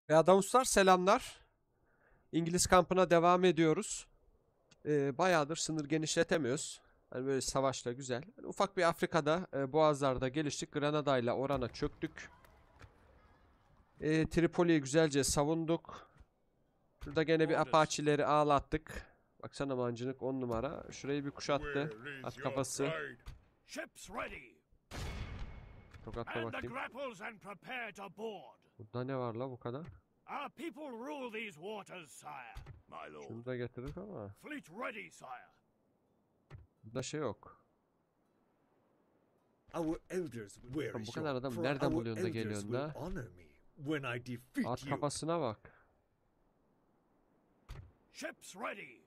Adamuslar selamlar. İngiliz kampına devam ediyoruz. Bayağıdır sınır genişletemiyoruz. Hani böyle savaşla güzel. Hani ufak bir Afrika'da Boğazlar'da geliştik. Granada ile Oran'a çöktük. Tripoli'yi güzelce savunduk. Şurada gene bir Apache'leri ağlattık. Baksana mancınık 10 numara. Şurayı bir kuşattı. At kafası. Tokatla bakayım. Burada ne var la bu kadar? Our people rule these waters, sire. My lord. Şunu da getirdik ama. Fleet ready, sire. Burada şey yok. Our elders, where Bu is kadar your adam pride? nereden Our buluyorsun da elders geliyorsun will da? honor me when I defeat At you. kafasına bak. Ships ready.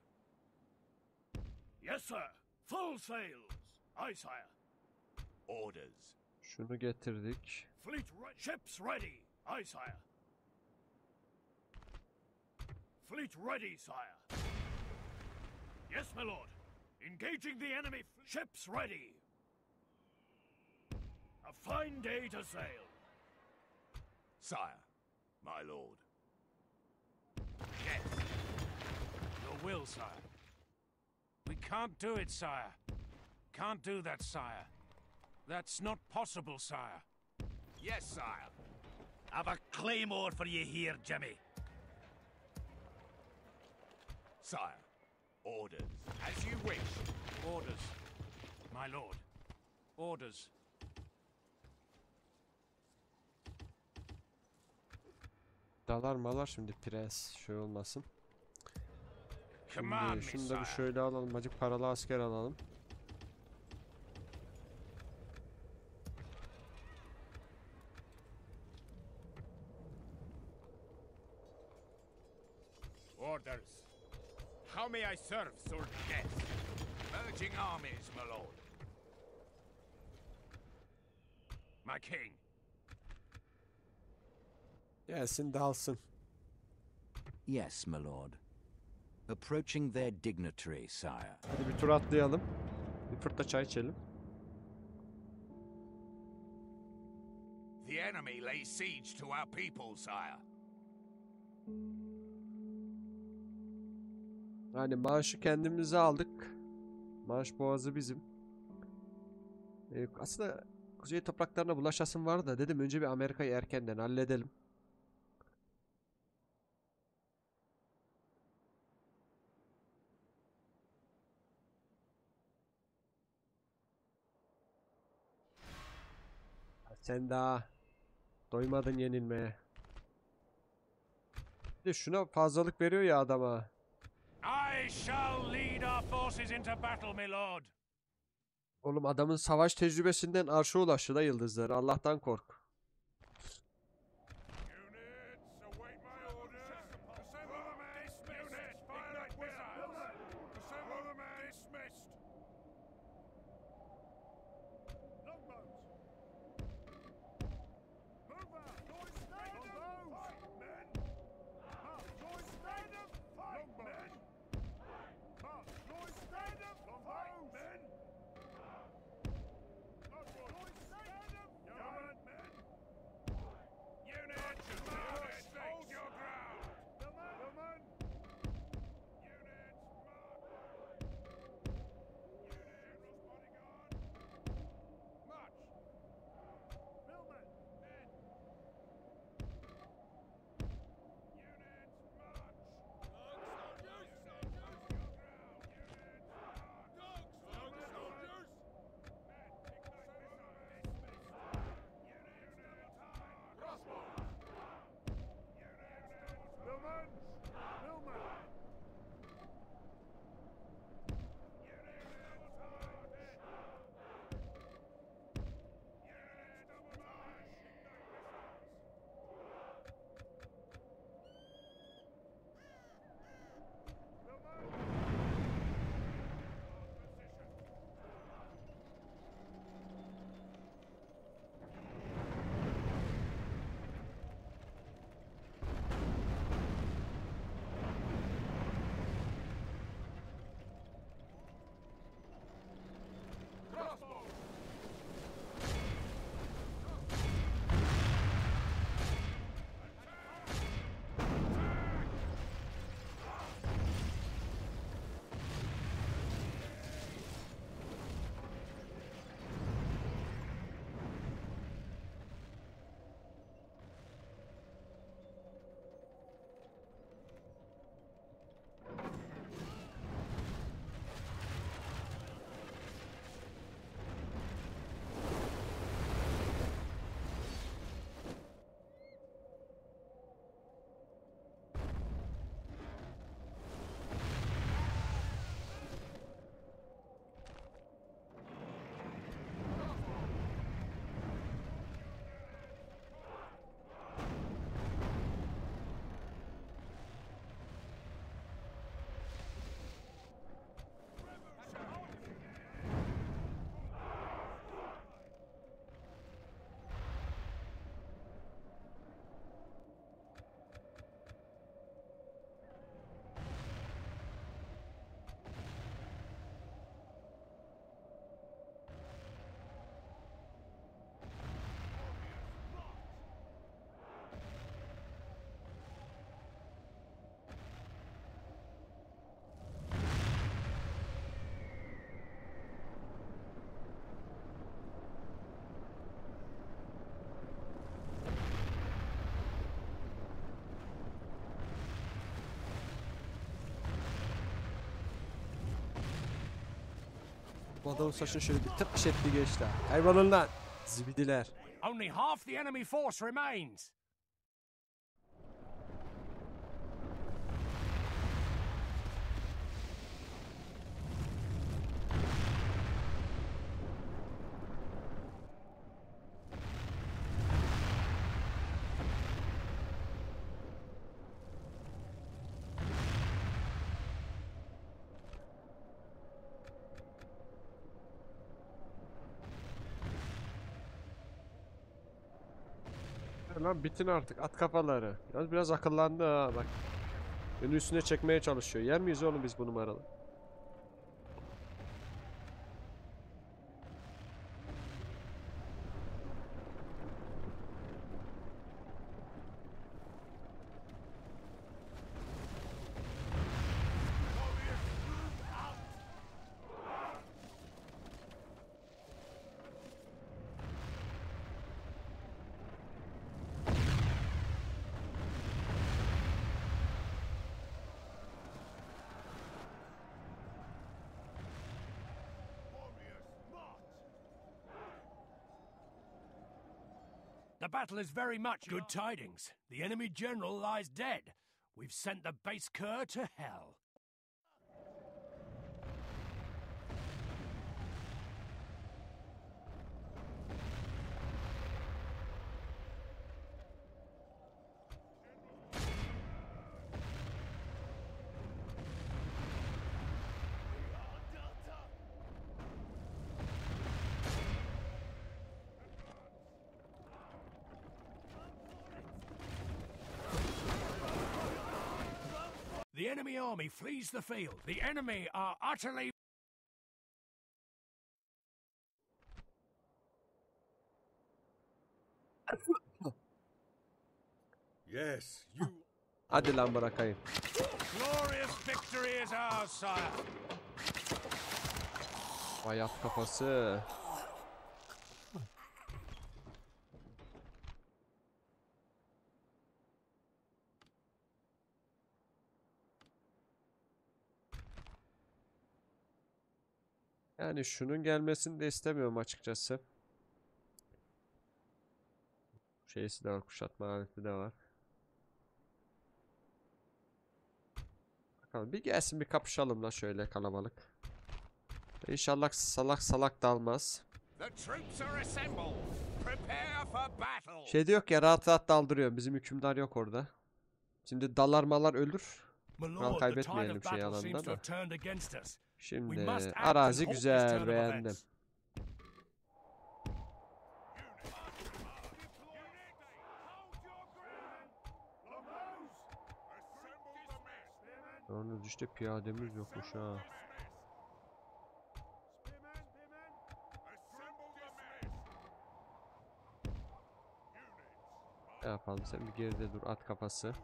Yes, sir. Full sails. Aye, sire. Orders. Şunu getirdik. Fleet ships ready. Aye, sire. Fleet ready, sire. Yes, my lord. Engaging the enemy. Ships ready. A fine day to sail. Sire, my lord. Yes. Your will, sire. We can't do it, sire. Can't do that, sire. That's not possible, sire. Yes, sire. Have a claymore for you here, Jimmy. Sire, orders. As you wish. Orders, my lord. Orders. Dalar malar şimdi prens şey olmasın. Command me, Şimdi şunu da bir sire. şöyle alalım. Acık paralı asker alalım. Orders. How may I serve, Sir Death? Merging armies, my lord. My king. Gelsin dalsın. Yes, my lord. Approaching their dignitary, sire. Hadi bir tur atlayalım. Bir fırta çay içelim. The enemy lays siege to our people, sire. Yani maaşı kendimize aldık. Maaş boğazı bizim. Aslında kuzey topraklarına bulaşasım var da dedim önce bir Amerika'yı erkenden halledelim. Sen daha doymadın yenilmeye. Bir de şuna fazlalık veriyor ya adama. I shall lead our forces into battle, my lord. Oğlum adamın savaş tecrübesinden arşa ulaştı da yıldızlar. Allah'tan kork. Units, await my orders. Assemble the men. Units, fire at will. Assemble the men. Dismissed. Longbows. Move out. Join stand and fight, men. March. Join stand and fight, men. March. Join stand and fight, men. Join stand and fight, men. Bu adamın saçını şöyle bir tıpış etti geçti. Kaybolun lan. Zibidiler. Only half the enemy force remains. Lan bitin artık at kafaları. Yalnız biraz akıllandı ha bak. Beni üstüne çekmeye çalışıyor. Yer miyiz oğlum biz bu numaralı? The battle is very much good tidings. The enemy general lies dead. We've sent the base cur to hell. The enemy army flees the field. The enemy are utterly... Yes, you. Hadi lan bırakayım. Glorious victory is ours, sire. Vay at kafası. Yani şunun gelmesini de istemiyorum açıkçası. Şeysi de var, kuşatma aleti de var. Bakalım bir gelsin bir kapışalım la şöyle kalabalık. İnşallah salak salak dalmaz. The troops are assembled. Prepare for battle. Şey diyor ya rahat rahat daldırıyor. Bizim hükümdar yok orada. Şimdi dalar malar ölür. My Kral lord, the tide kaybetmeyelim of şey battle alanda seems to da. have turned against us. Şimdi We must act arazi and halt this güzel turn of beğendim. events. Yalnız işte piyademiz yokmuş ha. Ne yapalım sen bir geride dur at kafası.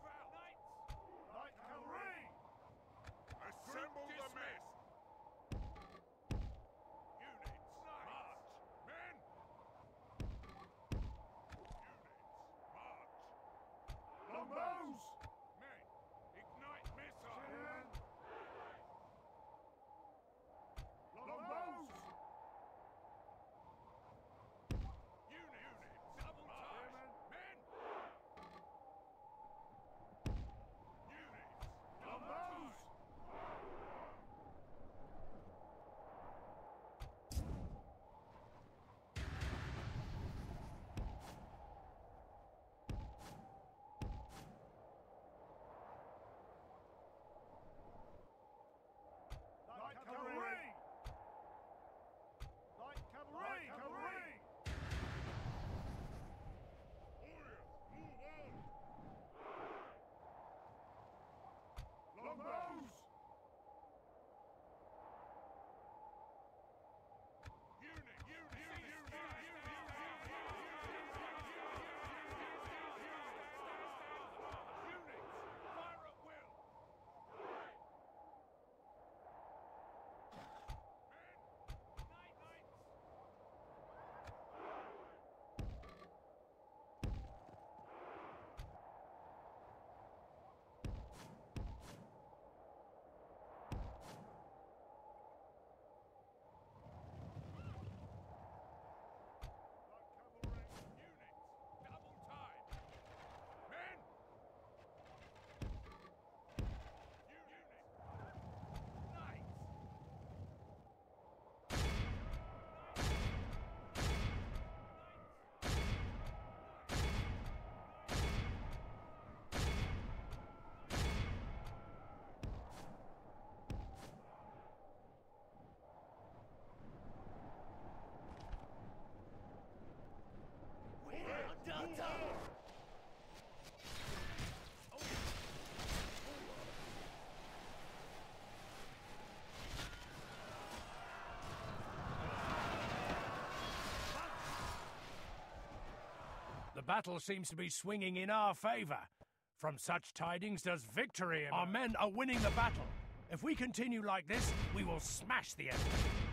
battle seems to be swinging in our favor. From such tidings does victory emerge. Our men are winning the battle. If we continue like this, we will smash the enemy.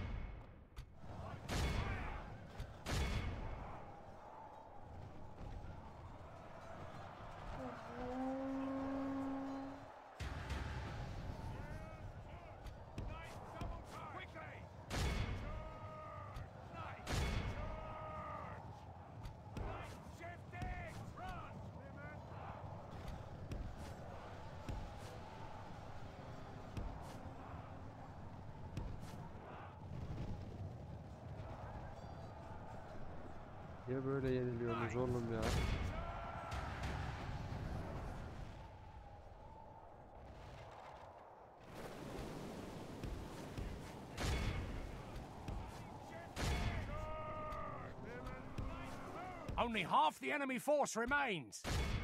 Niye böyle yeniliyorsunuz oğlum ya? Only half the enemy force remains.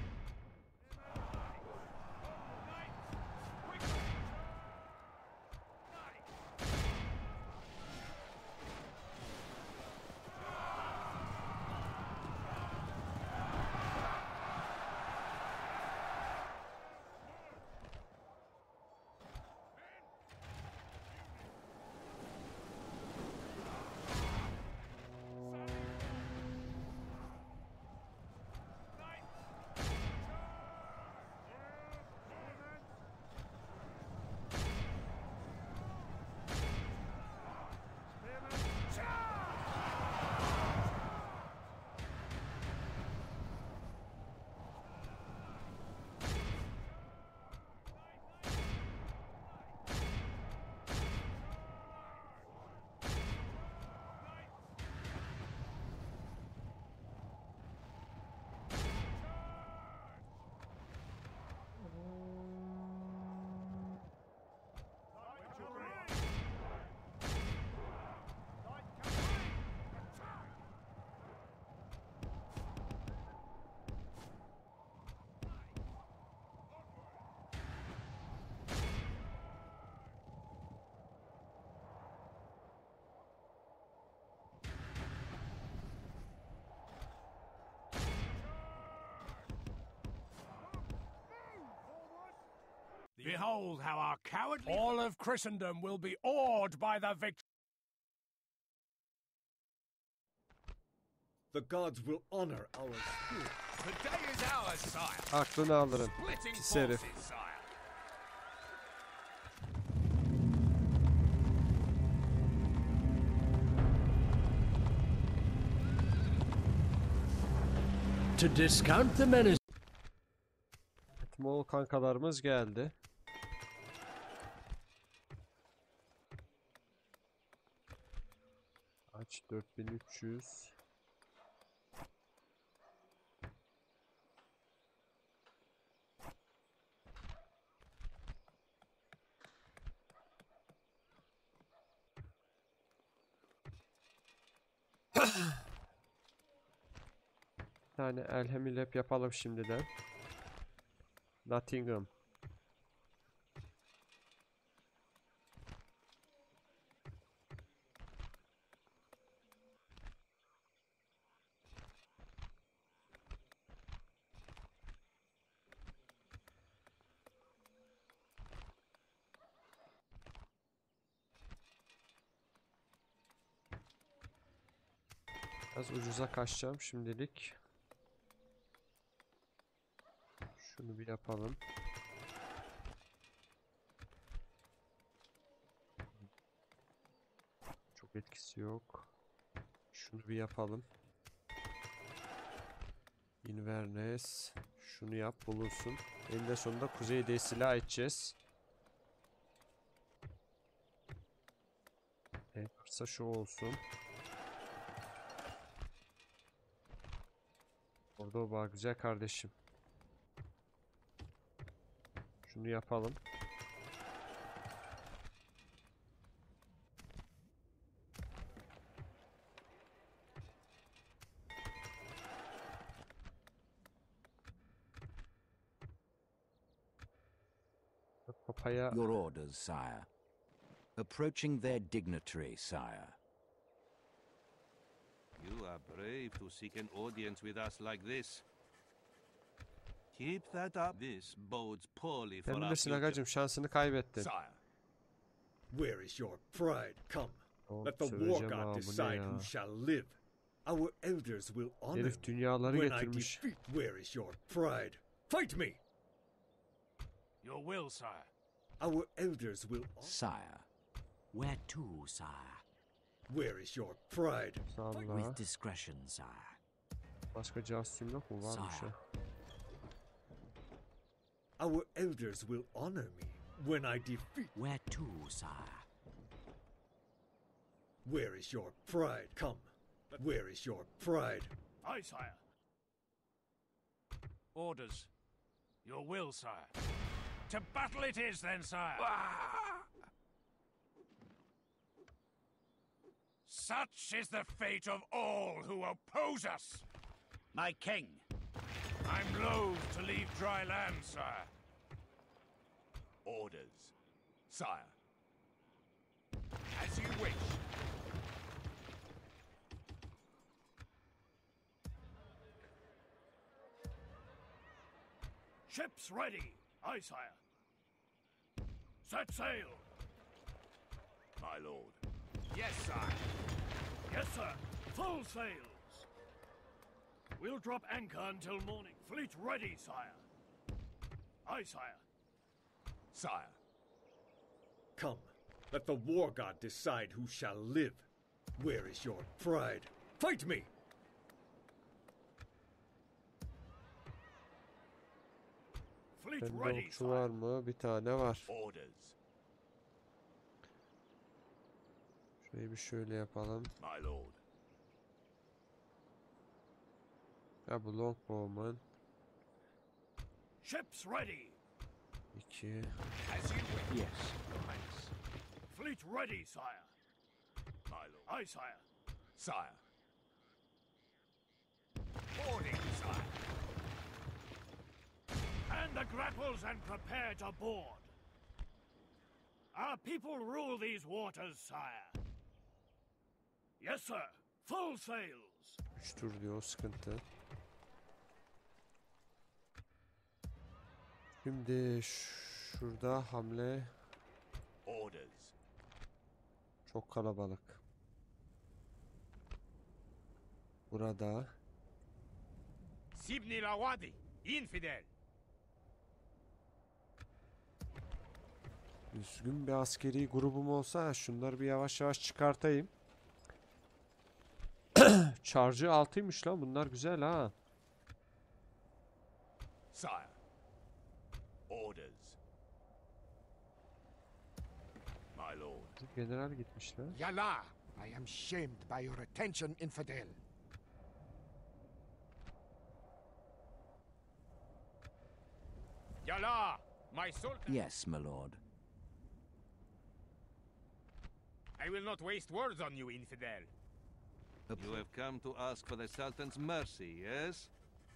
Behold how our cowardly... All of Christendom will be awed by the victory. The gods will honor our spirit. The day is ours, sire. Aklını alırım. Splitting Pis herif. forces, sire. To discount the menace. Evet, Moğol kankalarımız geldi. Aç 4300. Bir tane Elhemilep yapalım şimdiden. Nottingham. Biraz ucuza kaçacağım şimdilik. Şunu bir yapalım. Çok etkisi yok. Şunu bir yapalım. Inverness. Şunu yap bulunsun. Eninde sonunda Kuzey silah edeceğiz. En kısa şu olsun. Orada bak güzel kardeşim. Şunu yapalım. Papaya Your orders, sire. Approaching their dignitary, sire. You are brave to seek an audience with us like this. Keep that up. This bodes poorly for Sen our bilirsin future. agacım, şansını kaybettin. Sire. Where is your pride? Come. Oğlum, Let the war söveceğim god ha, bu ne decide ya? who shall live. Our elders will honor Herif me dünyaları when I getirmiş. defeat. Where is your pride? Fight me! Your will, sire. Our elders will honor. Sire. Where to, sire? Where is your pride? Salla. With discretion, sire. Başka cevap yok mu? Varmış Sire. ya. Our elders will honor me when I defeat. Where to, sire? Where is your pride? Come. Where is your pride? Aye, sire. Orders. Your will, sire. To battle it is, then, sire. Such is the fate of all who oppose us. My king. I'm loath to leave dry land, sire. Orders. Sire. As you wish. Ships ready. Aye, sire. Set sail. My lord. Yes, sire. Yes, sir. Full sails. We'll drop anchor until morning. Fleet ready, sire. Aye, sire. Sire. Come. Let the war god decide who shall live. Where is your pride? Fight me! Fleet Bende ready, okçu var sire. mı? Bir tane var. Orders. Şurayı bir şöyle yapalım. My lord. Ya bu longbowman. Ships ready. 2. As you wish. Yes. Thanks. Fleet ready, sire. My lord. Aye, sire. Sire. Boarding, sire. And the grapples and prepare to board. Our people rule these waters, sire. Yes, sir. Full sails. 3 tur diyor, o sıkıntı. Şimdi şurada hamle Orders. çok kalabalık. Burada Sibni Lawadi, infidel. düzgün bir askeri grubum olsa şunları bir yavaş yavaş çıkartayım. Charge'ı 6'ymış lan, bunlar güzel ha. Sire. Orders. My lord. General gitmiş lan. Yala, I am shamed by your attention, infidel. Yala, my sultan. Yes, my lord. I will not waste words on you, infidel. You have come to ask for the Sultan's mercy, yes?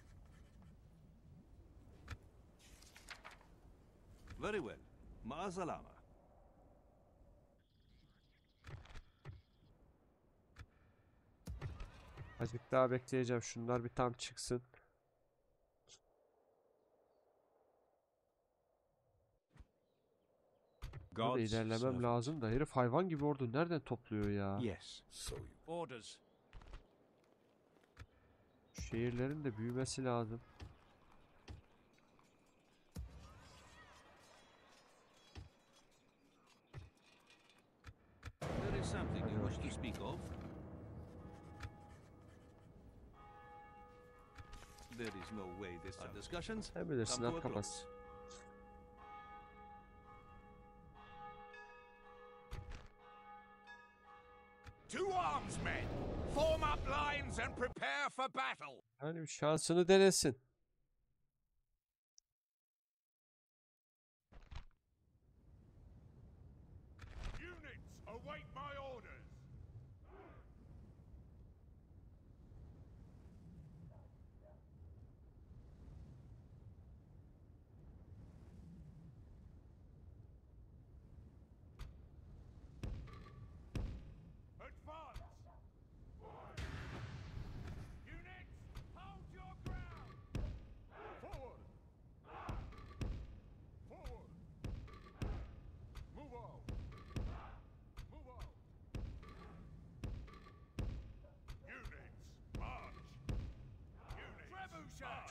Very well. Ma'azalama. Azıcık daha bekleyeceğim. Şunlar bir tam çıksın. Burada God's ilerlemem servant. lazım da herif hayvan gibi ordu nereden topluyor ya? Yes. So you. Orders. Şehirlerin de büyümesi lazım. There is something you wish to speak of? There is no way this our discussions Sen bilirsin, come to at a kafası. close. To arms, men! Form up lines and prepare for battle! Yani bir şansını denesin. Units, await my orders. Advance. Units, hold your ground.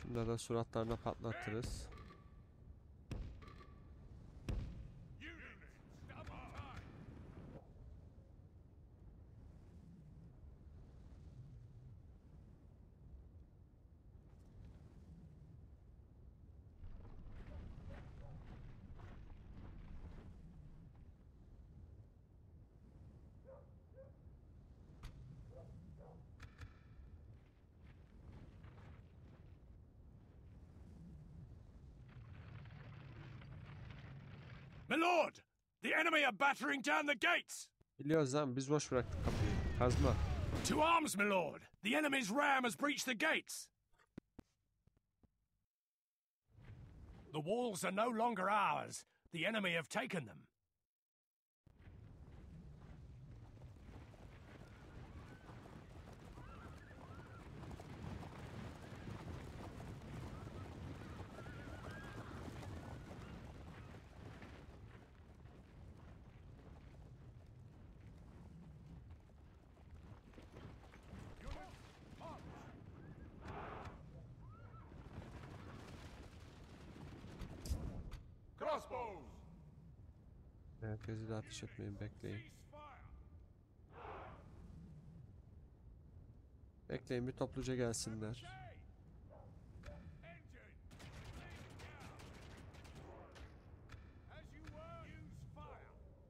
Bunları da suratlarına patlatırız. My lord! The enemy are battering down the gates! Biliyoruz lan, biz boş bıraktık kapıyı. Kazma. To arms, my lord! The enemy's ram has breached the gates! The walls are no longer ours. The enemy have taken them. Crossbows! Herkesi de ateş etmeyin, bekleyin. Bekleyin, bir topluca gelsinler. As you were, use fire!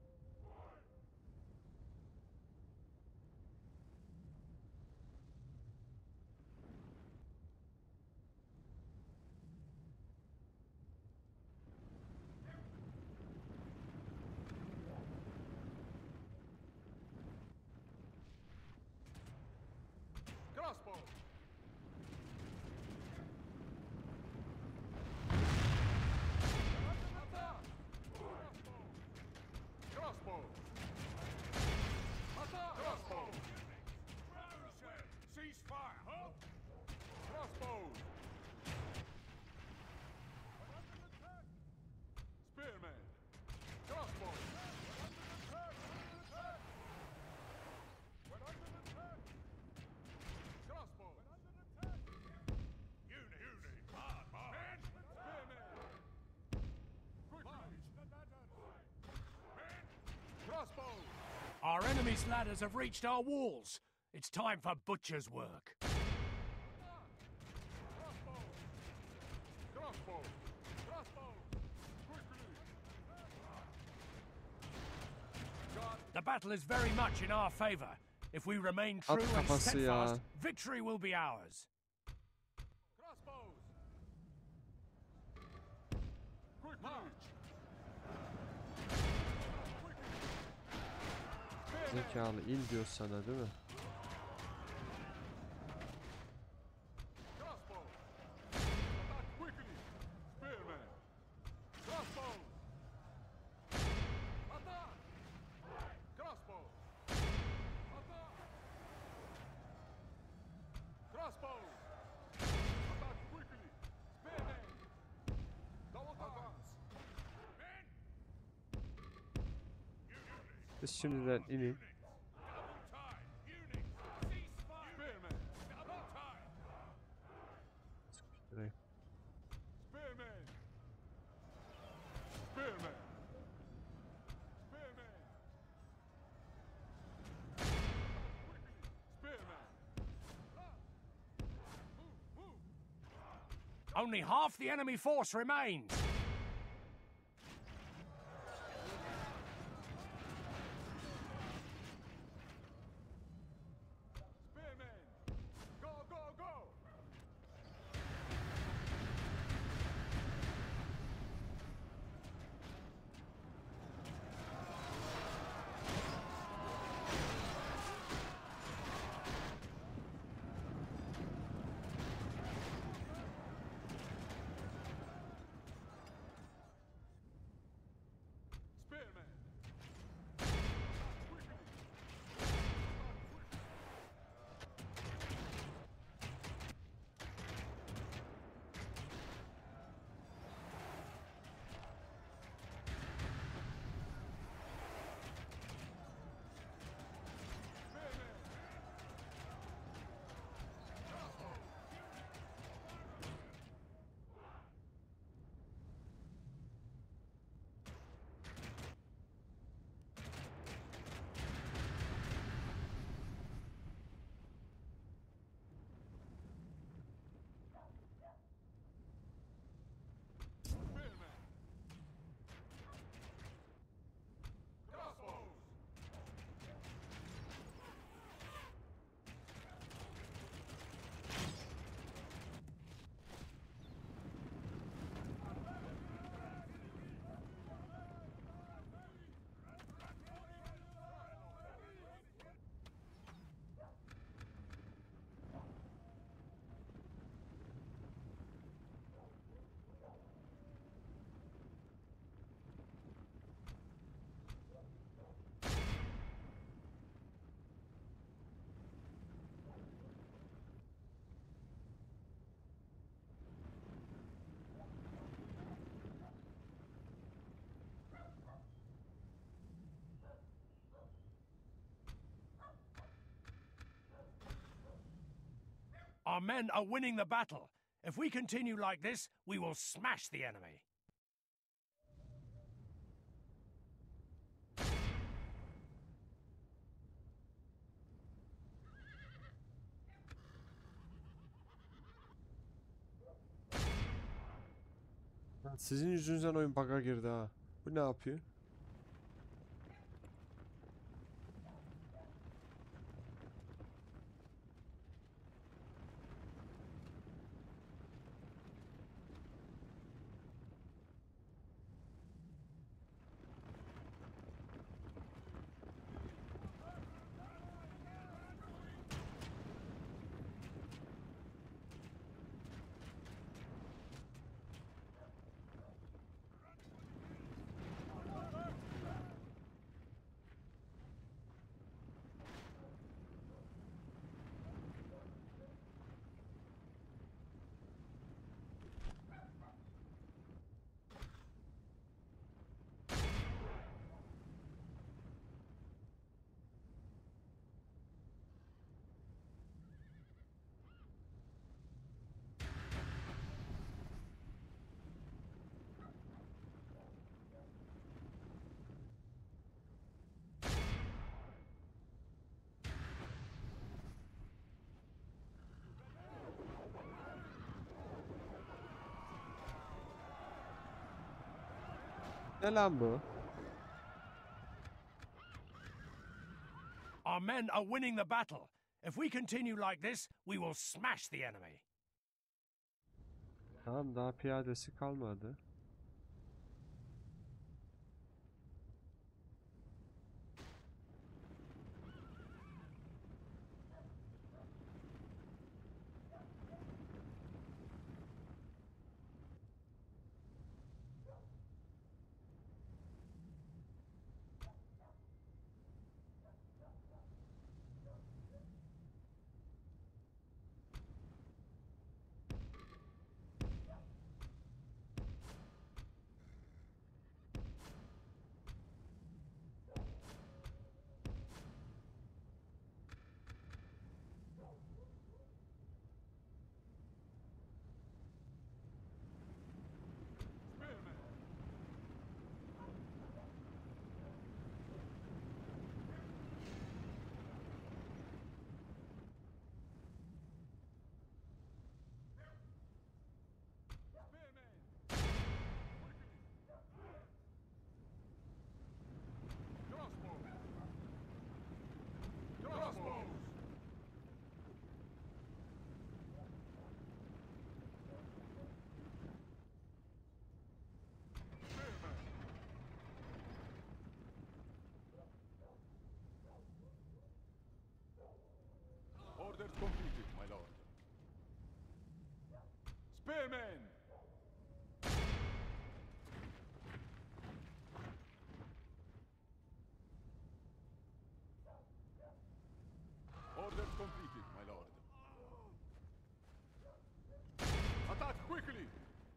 Crossbow! Crossbow! Crossbow! Cease fire! Crossbows! Spearman! Crossbow! Crossbow! Unit! Men! Spearman! Quick march! Men! Crossbow! Our enemy's ladders have reached our walls. It's time for butcher's work. Crossbow! Crossbow! Crossbow! Quickly! God, The battle is very much in our favor. If we remain true At and kafası ya. steadfast, victory will be ours. crossbows! Quick march! Zekalı il diyor sana, değil mi? Crossbow! Attack quickly! Spearman! Crossbow! Attack! Crossbow! Attack! Crossbow! Attack quickly! Spearman! Double advance! Men! Biz şimdiden inin. Double time! Unit! Cease fire! Spearman! Double time! Direkt. Spearman! Spearman! Spearman! Quickly! Spearman! Move! Move! Only half the enemy force remains. Spearman! Go, go, go! Our men are winning the battle. If we continue like this, we will smash the enemy. Lan sizin yüzünüzden oyun bug'a girdi ha. Bu ne yapıyor? Ne lan bu? Our men are winning the battle. If we continue like this, we will smash the enemy. Tamam, daha piyadesi kalmadı. Orders completed, my lord. Spearmen! Orders completed, my lord. Attack quickly!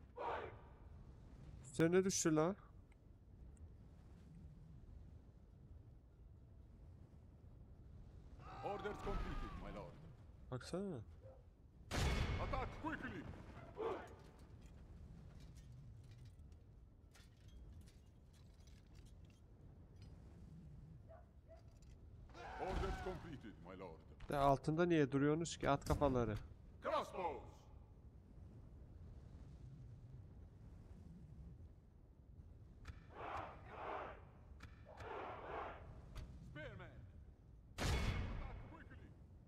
Üzerine düştü la. Orders completed, my lord. Baksana. Attack quickly! Orders completed, my lord. De altında niye duruyorsunuz ki, at kafaları? Crossbows! Spearmen! Attack quickly!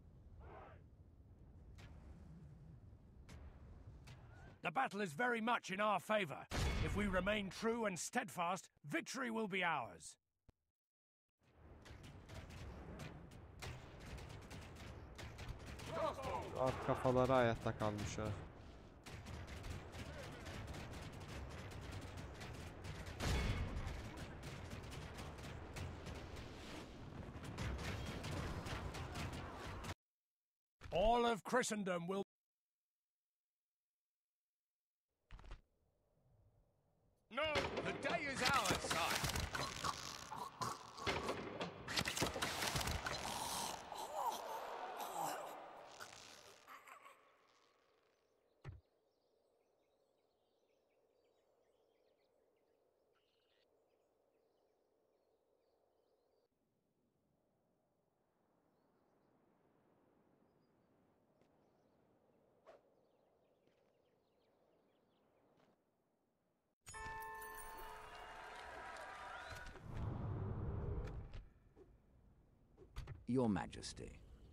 The battle is very much in our favor. If we remain true and steadfast, victory will be ours. At kafaları hayatta kalmış ha. All of Christendom will... No! The day is ours, sire! Your Majesty.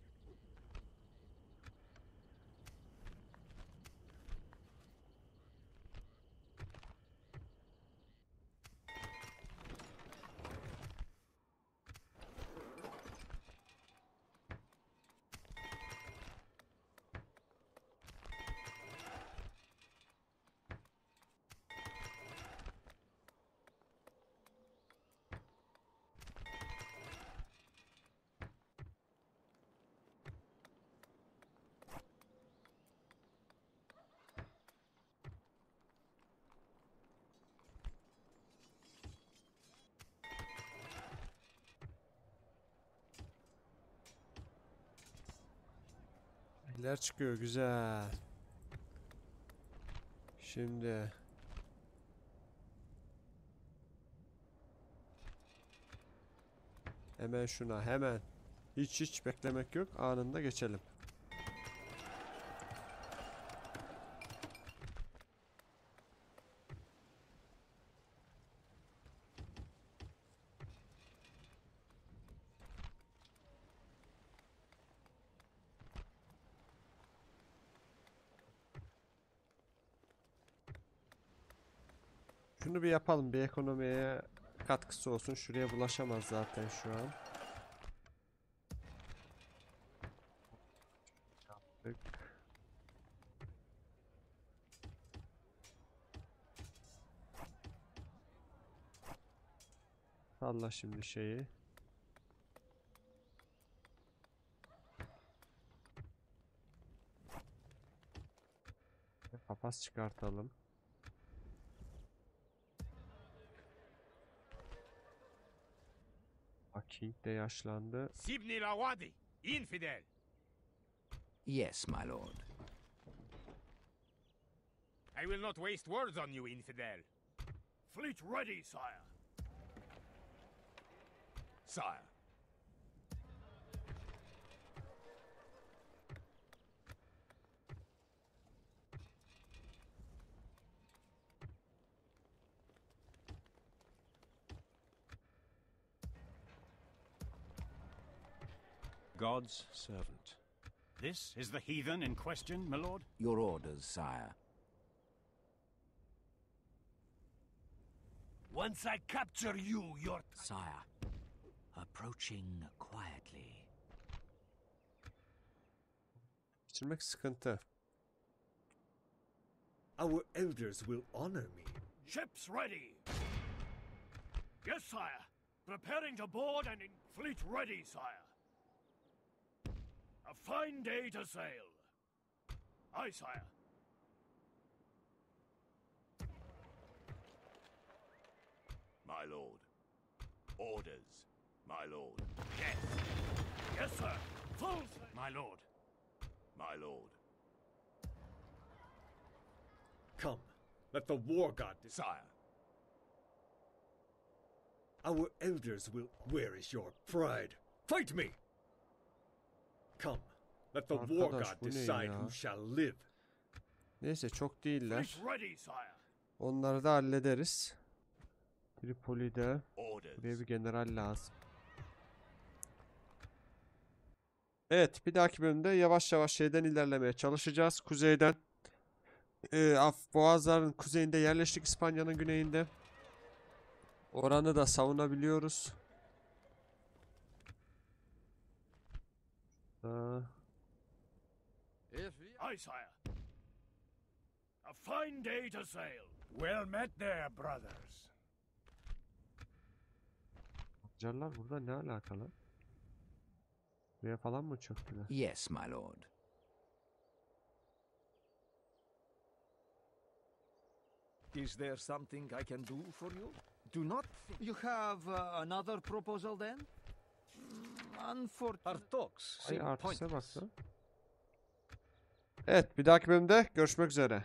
Neler çıkıyor güzel. Şimdi hemen şuna hemen hiç beklemek yok, anında geçelim. Şunu bir yapalım, bir ekonomiye katkısı olsun. Şuraya bulaşamaz zaten şu an. Yaptık. Salla şimdi şeyi. Papaz çıkartalım. King de yaşlandı. Sibni Lawadi, infidel. Yes, my lord. I will not waste words on you, infidel. Fleet ready, sire. Sire. God's servant. This is the heathen in question, my lord? Your orders, sire. Once I capture you, your... Sire, approaching quietly. Geçirmek sıkıntı. Our elders will honor me. Ships ready. Yes, sire. Preparing to board and in fleet ready, sire. A fine day to sail. Aye, sire. My lord. Orders, my lord. Yes. Yes, sir. Full sail. My lord. My lord. Come, let the war god decide. Sire. Our elders will... Where is your pride? Fight me! Come, let the war Arkadaş, god bu ne decide ya? who shall live. Neyse, çok değiller. Fleet ready, sire. Onları da hallederiz. Tripoli'de Orders. buraya bir general lazım. Evet, bir dahaki bölümde yavaş yavaş şeyden ilerlemeye çalışacağız. Kuzeyden Boğazların kuzeyinde yerleştik, İspanya'nın güneyinde. Oranı da savunabiliyoruz. Aye, sire. A fine day to sail. Well met there, brothers. Macarlar burada ne alakalı? Buraya falan mı çöktüler? Yes, my lord. Is there something I can do for you? Do not think... You have another proposal then? Unfortunately... Our talks Ay seem artiste pointless. baksana. Evet, bir dahaki bölümde görüşmek üzere.